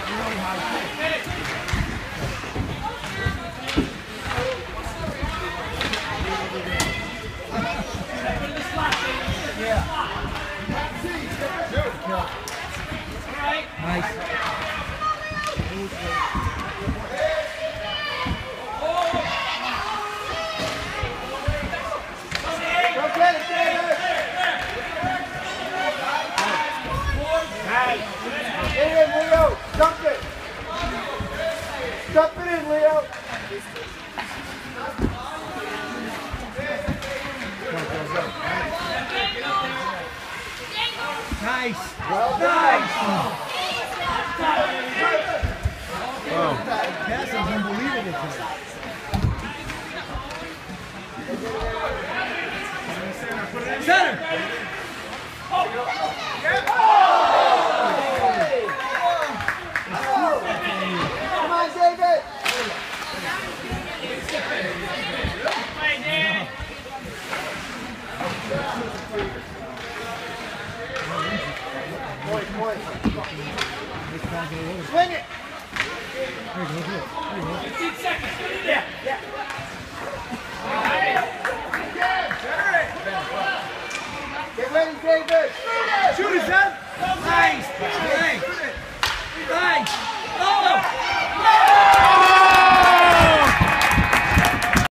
Dump it! Dump it in, Leo! Nice! Well Nice! Oh. Pass is unbelievable today. Center! Come on, David! Point. Swing it! 15 seconds. Yeah. Get ready, David! Shoot it, son! Nice! Nice!